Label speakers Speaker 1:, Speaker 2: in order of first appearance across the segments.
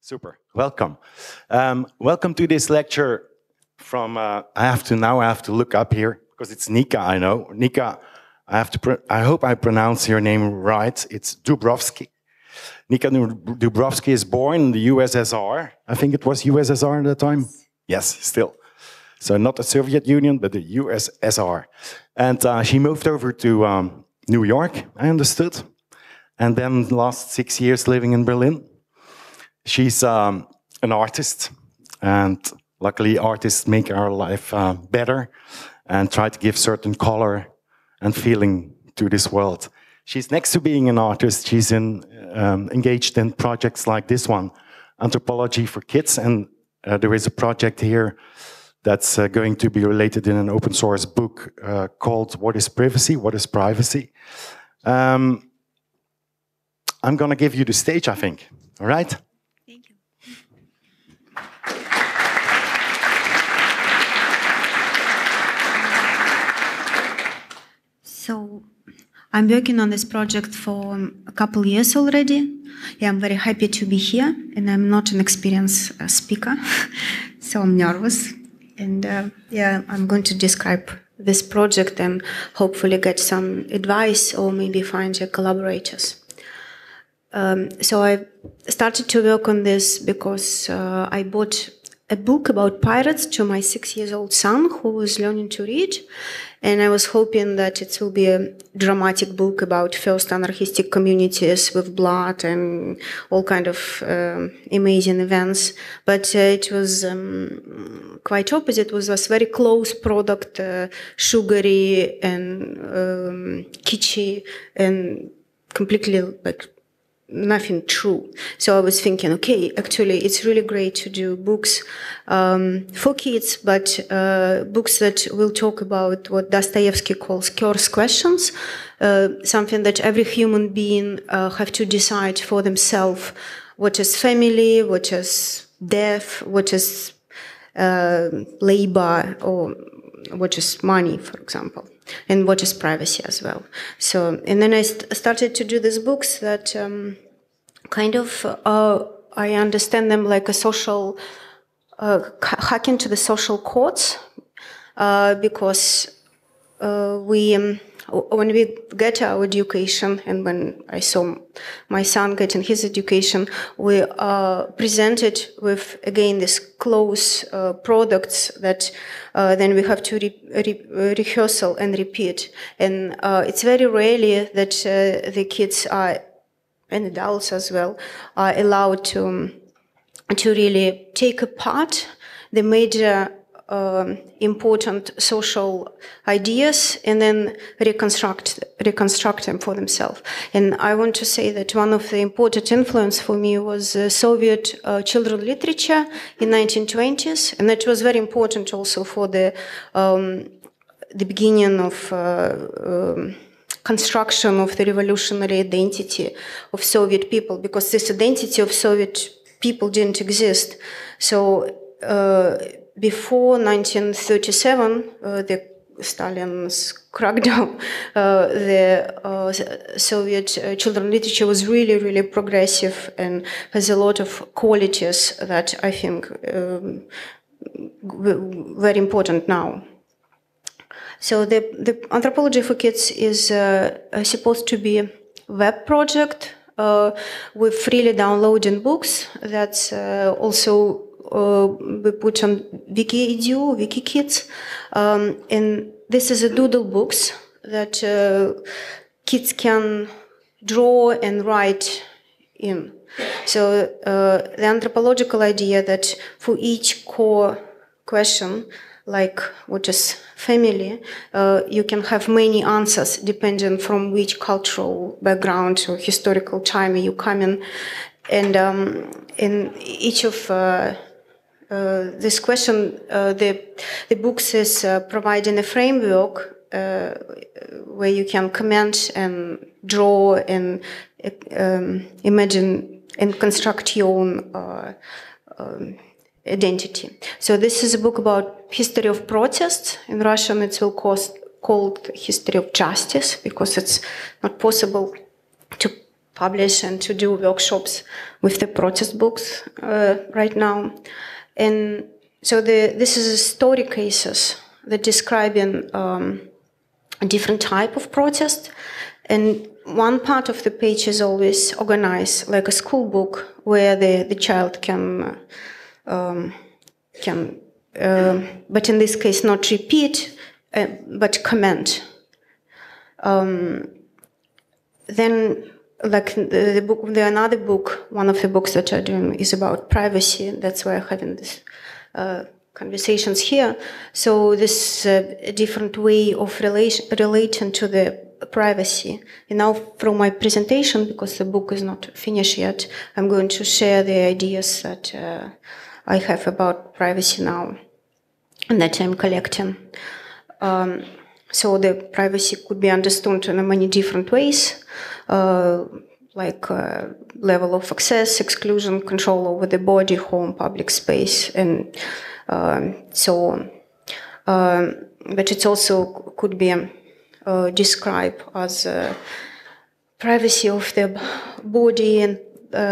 Speaker 1: Super. Welcome. Welcome to this lecture from. I have to look up here because it's Nika. I know Nika. I hope I pronounce your name right. It's Dubrovsky. Nika Dubrovsky is born in the USSR. I think it was USSR at the time. Yes, still. So not the Soviet Union, but the USSR. And she moved over to New York, I understood. And then the last 6 years living in Berlin. She's an artist. And luckily artists make our life better and try to give certain color and feeling to this world. She's next to being an artist. She's engaged in projects like this one, Anthropology for Kids. And there is a project here that's going to be related in an open source book called What is Privacy? What is Privacy? I'm going to give you the stage, I think. All right?
Speaker 2: Thank you. So I'm working on this project for a couple years already. Yeah, I'm very happy to be here, and I'm not an experienced speaker, so I'm nervous. And yeah, I'm going to describe this project and hopefully get some advice or maybe find collaborators. So I started to work on this because I bought a book about pirates to my 6-year-old son who was learning to read. And I was hoping that it will be a dramatic book about first anarchistic communities with blood and all kind of amazing events. But it was quite opposite. It was a very close product, sugary and kitschy and completely like nothing true. So I was thinking, okay, actually, it's really great to do books for kids, but books that will talk about what Dostoevsky calls curse questions, something that every human being have to decide for themselves. What is family? What is death? What is labor? Or what is money, for example? And what is privacy as well. So, and then I started to do these books that kind of, I understand them like a social, hacking to the social codes, because when we get our education, and when I saw my son getting his education, we presented with, again, these close products that then we have to rehearsal and repeat. And it's very rarely that the kids are, and adults as well, are allowed to really take apart the major important social ideas and then reconstruct them for themselves. And I want to say that one of the important influence for me was Soviet children literature in 1920s, and that was very important also for the beginning of construction of the revolutionary identity of Soviet people, because this identity of Soviet people didn't exist. So before 1937, the Stalin's crackdown, the Soviet children literature was really, really progressive and has a lot of qualities that I think very important now. So the Anthropology for Kids is supposed to be a web project with freely downloading books. That's also we put on Wiki.edu, WikiKids. And this is a doodle books that kids can draw and write in. So the anthropological idea that for each core question, like what is family, you can have many answers depending from which cultural background or historical time you come in. And in each of this question, the books is providing a framework where you can comment and draw and imagine and construct your own identity. So this is a book about history of protest. In Russian, it will called history of justice, because it's not possible to publish and to do workshops with the protest books right now. And so this is story cases that describing a different type of protest. And one part of the page is always organized like a school book where the child can but in this case not repeat, but comment. Then, like the book, another book, one of the books that I'm doing is about privacy. That's why I'm having this conversations here. So this a different way of relating to the privacy. And now, from my presentation, because the book is not finished yet, I'm going to share the ideas that I have about privacy now and that I'm collecting. So the privacy could be understood in many different ways, like level of access, exclusion, control over the body, home, public space, and so on. But it also could be described as privacy of the body and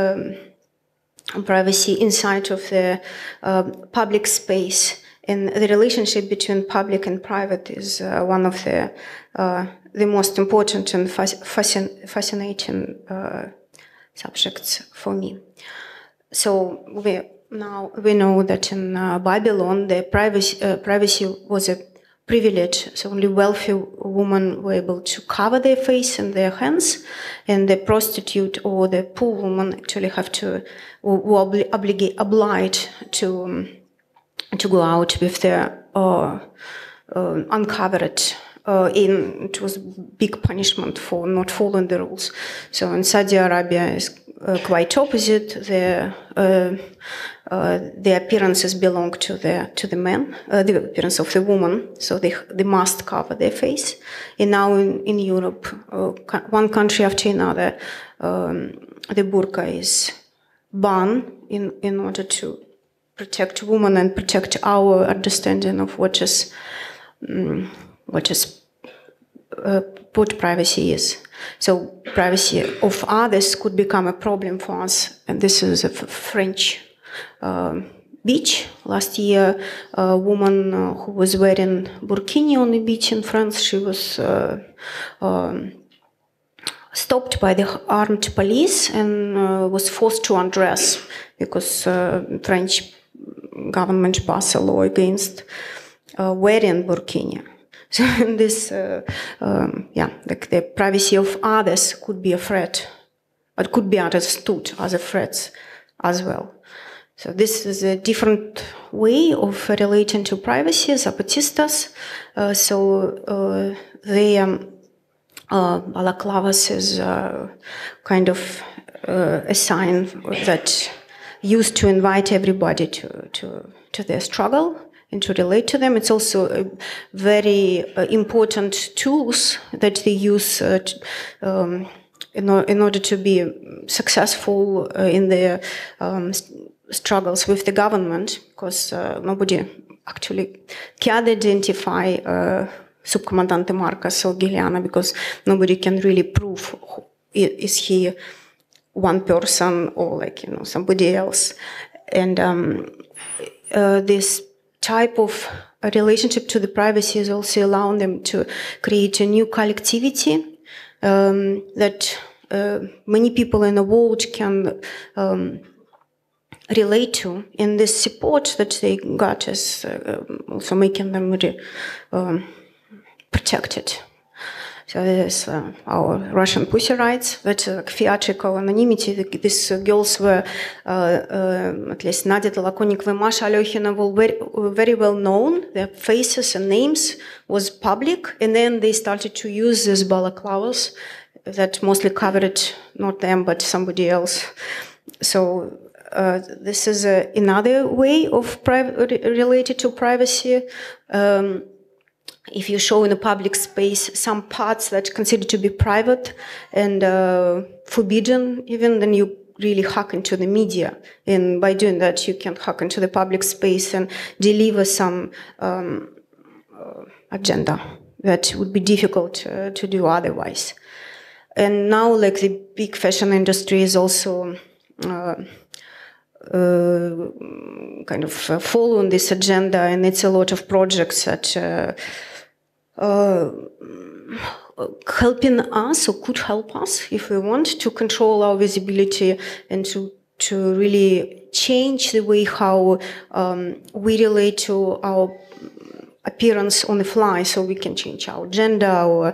Speaker 2: privacy inside of the public space. And the relationship between public and private is one of the most important and fascinating subjects for me. So we know that in Babylon, the privacy was a privilege. So only wealthy women were able to cover their face and their hands, and the prostitute or the poor woman actually were obliged to go out with their uncovered. It was big punishment for not following the rules. So in Saudi Arabia is quite opposite. The appearances belong to the men, the appearance of the woman. So they must cover their face. And now in Europe, one country after another, the burqa is banned in order to protect women and protect our understanding of what privacy is. So privacy of others could become a problem for us. And this is a French beach. Last year, a woman who was wearing burkini on the beach in France, she was stopped by the armed police and was forced to undress because French government passed a law against wearing burkini. So this, like the privacy of others could be a threat, but could be understood as a threat as well. So this is a different way of relating to privacy, zapatistas. Balaclavas is kind of a sign that used to invite everybody to their struggle and to relate to them. It's also a very important tools that they use in order to be successful in their struggles with the government, because nobody actually can identify Subcomandante Marcos or Giuliano, because nobody can really prove is he one person or somebody else. And this type of relationship to the privacy is also allowing them to create a new collectivity that many people in the world can relate to, and this support that they got is also making them really protected. So there's our Russian pussy rights, that theatrical anonymity. These girls were, at least Nadia Tolokonnikova and Masha Alyokhina, were very well known. Their faces and names was public, and then they started to use these balaclavas that mostly covered not them but somebody else. So this is another way of related to privacy. If you show in a public space some parts that are considered to be private and forbidden even, then you really hack into the media. And by doing that, you can hack into the public space and deliver some agenda that would be difficult to do otherwise. And now, like, the big fashion industry is also kind of following this agenda, and it's a lot of projects that helping us, or could help us if we want, to control our visibility and to really change the way how we relate to our appearance on the fly, so we can change our gender, our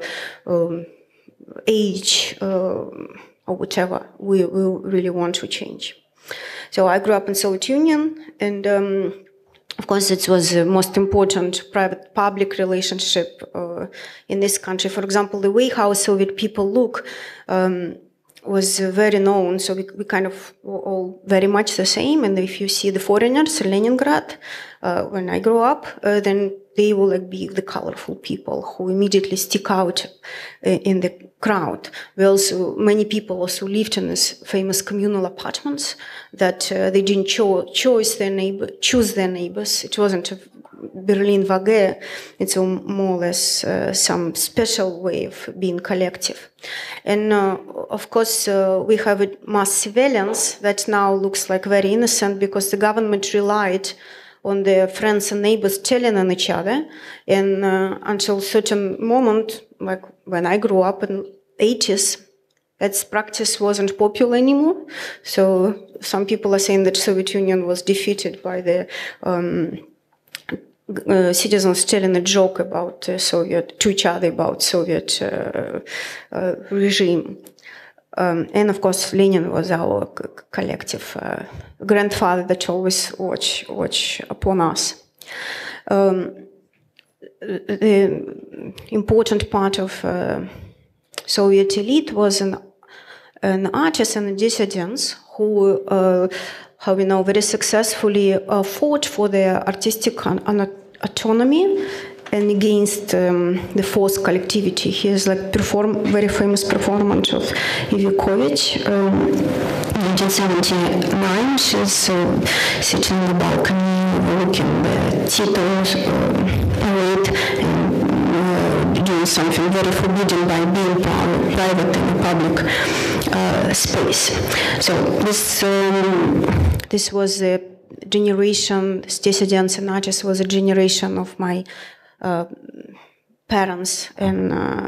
Speaker 2: age, or whatever we really want to change. So I grew up in Soviet Union, and of course it was the most important private-public relationship in this country. For example, the way how Soviet people look was very known, so we kind of were all very much the same. And if you see the foreigners in Leningrad, when I grew up, then they will like be the colorful people who immediately stick out in the crowd. Many people also lived in these famous communal apartments that they didn't choose their neighbors. It wasn't a Berlin WG. It's more or less some special way of being collective. And of course, we have a mass surveillance that now looks like very innocent because the government relied on their friends and neighbors telling on each other. And until a certain moment, like when I grew up in the 80s, that practice wasn't popular anymore. So some people are saying that Soviet Union was defeated by the citizens telling a joke about to each other about Soviet regime. And of course, Lenin was our collective grandfather that always watch upon us. The important part of Soviet elite was an artist and dissidents who, how we know, very successfully fought for their artistic autonomy and against the forced collectivity. Here's like very famous performance of Ivikovich. In 1979, she's sitting on the balcony, looking at Tito's parade, and doing something very forbidden by being private in a public space. So this was a generation, dissidents and artists was a generation of my parents, and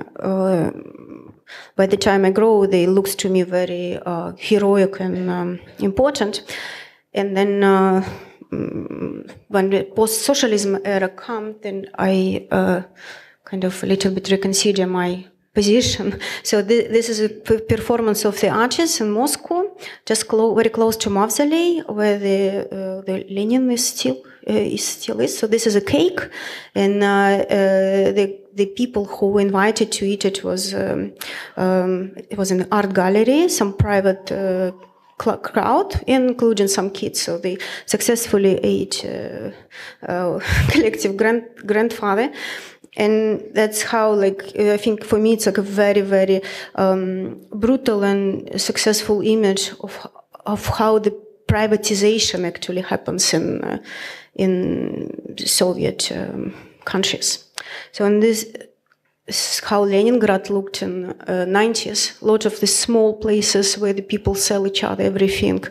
Speaker 2: by the time I grew, they looked to me very heroic and important. And then when the post-socialism era came, then I kind of a little bit reconsider my position. So this is a performance of the artists in Moscow, just very close to Mausoleum, where the Lenin is still is. So this is a cake, and the people who invited to eat it was an art gallery, some private crowd, including some kids. So they successfully ate collective grandfather. And that's how, like, I think for me, it's like a very, very brutal and successful image of how the privatization actually happens in Soviet countries. So in this is how Leningrad looked in 90s. A lot of the small places where the people sell each other everything.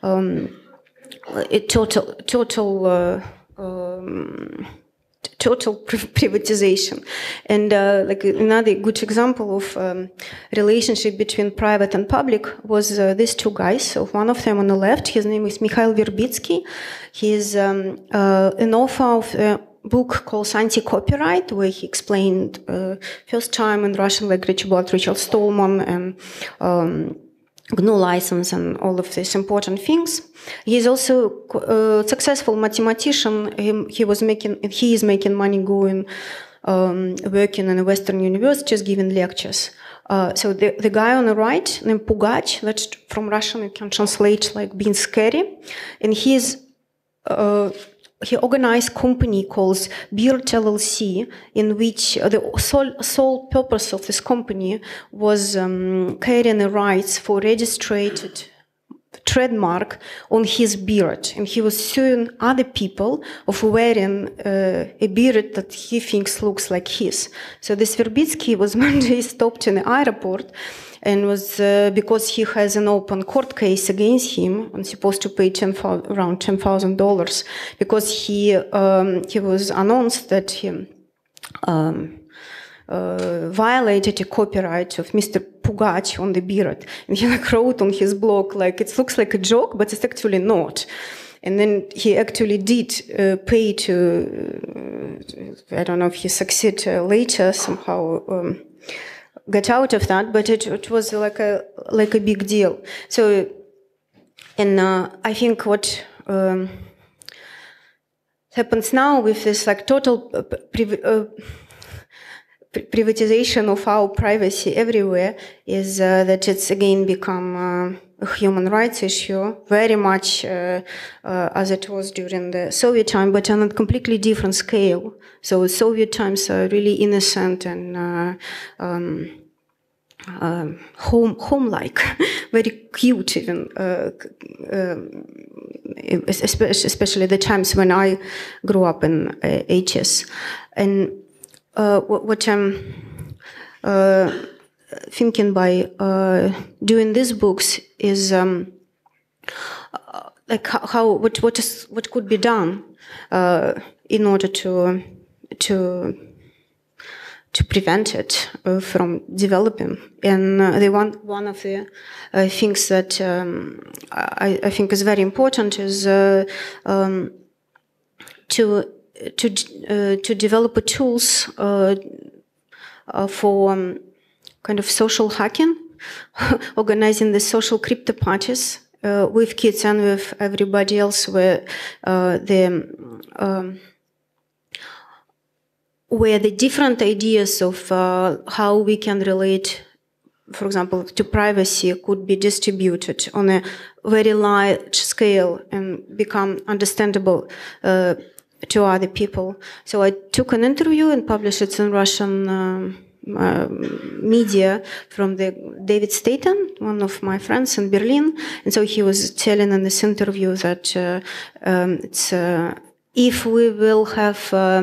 Speaker 2: Total privatization. And like another good example of relationship between private and public was these two guys. So one of them on the left, his name is Mikhail Verbitsky. He is an author of a book called Anti-Copyright, where he explained first time in Russian language about Richard Stallman and GNU license and all of these important things. He is also a successful mathematician. He is making money going, working in Western universities, giving lectures. So the guy on the right, named Pugach, that's from Russian, you can translate like being scary. And he organized a company called Beard LLC, in which the sole purpose of this company was carrying the rights for registered trademark on his beard, and he was suing other people of wearing a beard that he thinks looks like his. So this Verbitsky was one day stopped in the airport, and was because he has an open court case against him and supposed to pay around $10,000 because he was announced that he violated a copyright of Mr. Pugach on the beard, and he wrote on his blog it looks like a joke, but it's actually not. And then he actually did pay to. I don't know if he succeeded later somehow. Get out of that, but it was like a big deal. So, and I think what happens now with this total privatization of our privacy everywhere is that it's again become a human rights issue, very much as it was during the Soviet time, but on a completely different scale. So Soviet times are really innocent and home-like, very cute even, especially the times when I grew up in 80s. And what I'm thinking by doing these books is what could be done in order to prevent it from developing. And one of the things that I think is very important is to develop tools for kind of social hacking, organizing the social crypto parties with kids and with everybody else, where the different ideas of how we can relate, for example, to privacy could be distributed on a very large scale and become understandable to other people. So I took an interview and published it in Russian media from David Staten, one of my friends in Berlin. And so he was telling in this interview that if we will have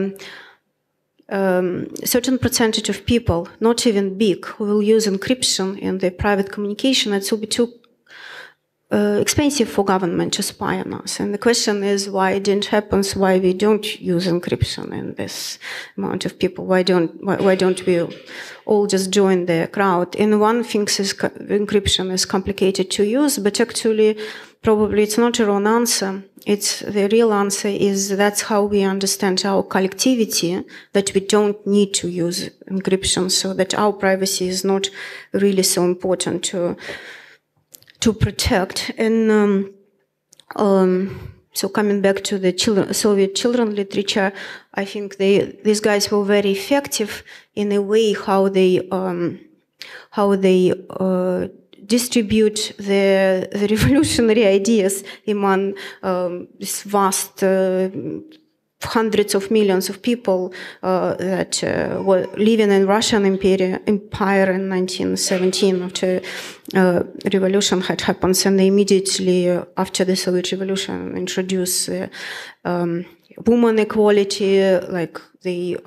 Speaker 2: certain percentage of people, not even big, who will use encryption in their private communication, it will be too expensive for government to spy on us. And the question is why it didn't happen, why we don't use encryption in this amount of people. Why don't we all just join the crowd? And one thinks encryption is complicated to use, but actually probably it's not a wrong answer. It's the real answer is that's how we understand our collectivity, that we don't need to use encryption, so that our privacy is not really so important to protect. And so coming back to the Soviet children literature, I think these guys were very effective in a way how they distribute the revolutionary ideas among this vast hundreds of millions of people that were living in Russian empire in 1917 after revolution had happened, and they immediately after the Soviet Revolution introduced woman equality, like the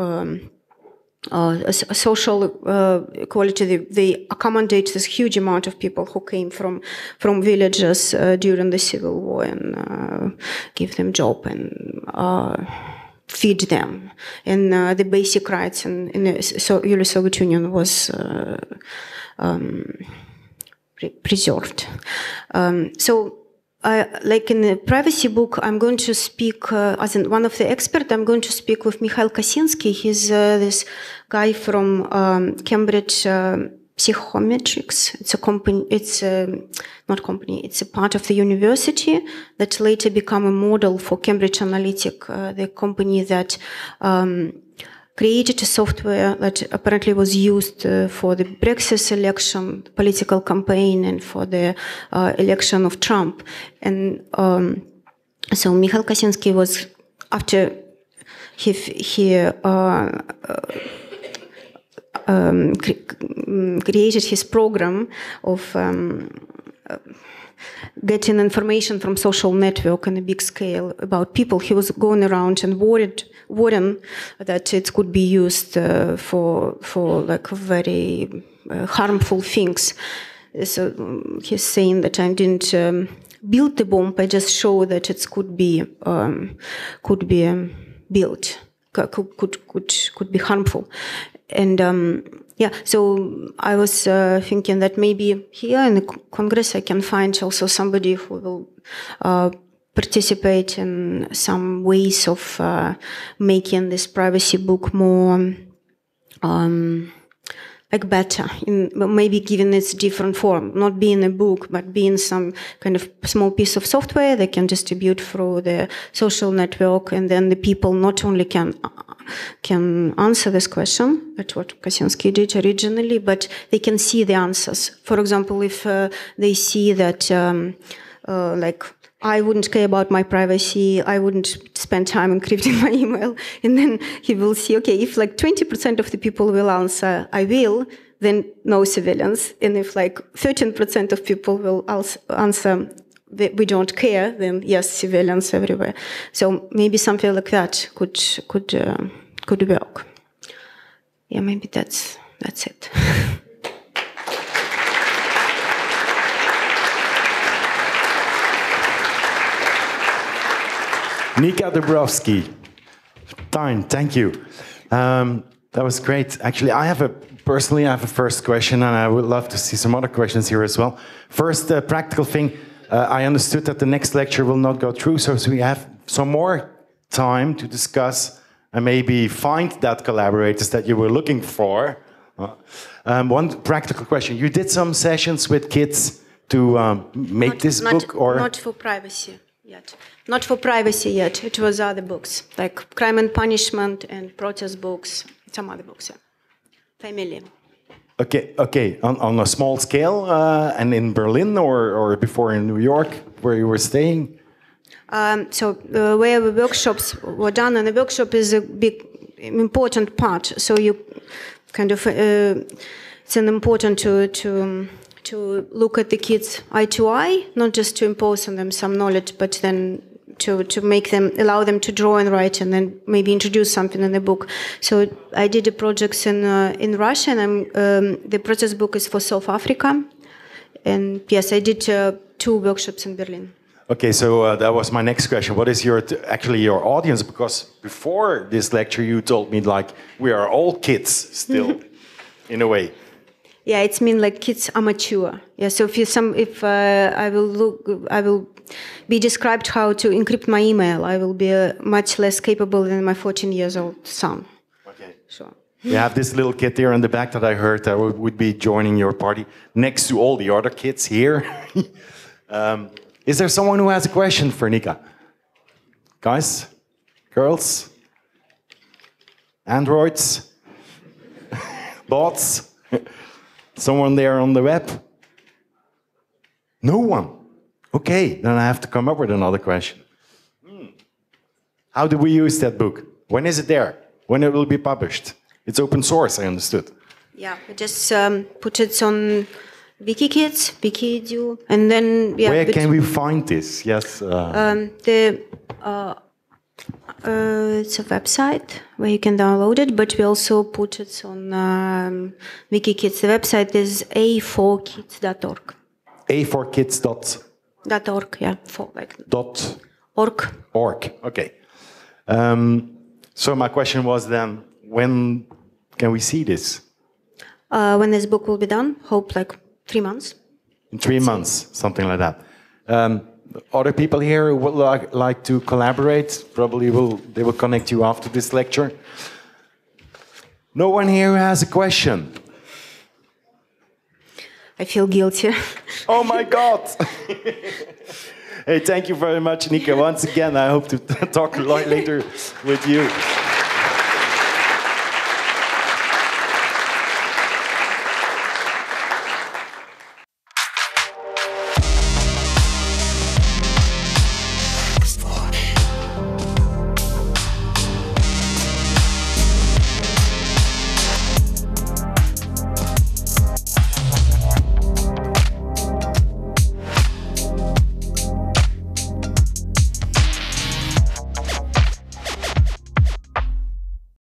Speaker 2: social equality. They accommodate this huge amount of people who came from villages during the Civil War and give them job and feed them. And the basic rights in the early Soviet Union was preserved. So like in the privacy book, I'm going to speak as one of the experts. I'm going to speak with Mikhail Kosinsky. He's this guy from Cambridge Psychometrics. It's a company. It's not company. It's a part of the university that later became a model for Cambridge Analytica, the company that created a software that apparently was used for the Brexit election, political campaign, and for the election of Trump. And so Mikhail Kosinsky was, after he created his program of getting information from social network on a big scale about people. He was going around and warning that it could be used for like very harmful things. So he's saying that I didn't build the bomb. I just show that it could be built, could be harmful, and. Yeah, so I was thinking that maybe here in the Congress I can find also somebody who will participate in some ways of making this privacy book more like better, in maybe giving its different form, not being a book, but being some kind of small piece of software they can distribute through the social network, and then the people not only can answer this question, that's what Kaczynski did originally, but they can see the answers. For example, if they see that, like, I wouldn't care about my privacy, I wouldn't spend time encrypting my email, and then he will see, okay, if like 20% of the people will answer, I will, then no surveillance. And if like 13% of people will answer, we don't care, then yes, surveillance everywhere. So maybe something like that could work. Yeah, maybe that's it.
Speaker 1: Nika Dubrovsky. Thank you. That was great. Actually, I have a first question, and I would love to see some other questions here as well. First, practical thing. I understood that the next lecture will not go through, so we have some more time to discuss and maybe find that collaborators that you were looking for. One practical question. You did some sessions with kids to make this book? Or
Speaker 2: not for privacy yet. Not for privacy yet. It was other books, like Crime and Punishment and protest books, some other books. Yeah. Family.
Speaker 1: Okay. On a small scale, and in Berlin or before in New York, where you were staying?
Speaker 2: So where the workshops were done, and the workshop is a big, important part. So you kind of, it's an important to look at the kids eye to eye, not just to impose on them some knowledge, but then to make them, allow them to draw and write, and then maybe introduce something in the book. So I did the projects in Russia, and the protest book is for South Africa. And yes, I did 2 workshops in Berlin.
Speaker 1: Okay, so that was my next question. What is actually your audience? Because before this lecture, you told me like we are all kids still, in a way.
Speaker 2: Yeah, it's mean like kids are mature. Yeah, so if I will be described how to encrypt my email, I will be much less capable than my 14 years old son.
Speaker 1: Okay.
Speaker 2: Sure.
Speaker 1: You have this little kid there in the back that I heard that would be joining your party next to all the other kids here. Is there someone who has a question for Nika? Guys? Girls? Androids? Bots? Someone there on the web? No one. Okay, then I have to come up with another question. How do we use that book? When is it there? When it will be published? It's open source, I understood.
Speaker 2: Yeah, we just put it on WikiKids, Wikiedu, and then... Yeah,
Speaker 1: where can we find this? Yes.
Speaker 2: It's a website where you can download it, but we also put it on WikiKids. The website is a4kids.org.
Speaker 1: A4kids.org,
Speaker 2: yeah. For like
Speaker 1: .org. Okay. So my question was then, when can we see this?
Speaker 2: When this book will be done, hope like 3 months.
Speaker 1: In 3 months, something like that. Other people here would like to collaborate. Probably they will connect you after this lecture. No one here has a question.
Speaker 2: I feel guilty.
Speaker 1: Oh my God! Hey, thank you very much, Nika. Once again, I hope to talk later with you.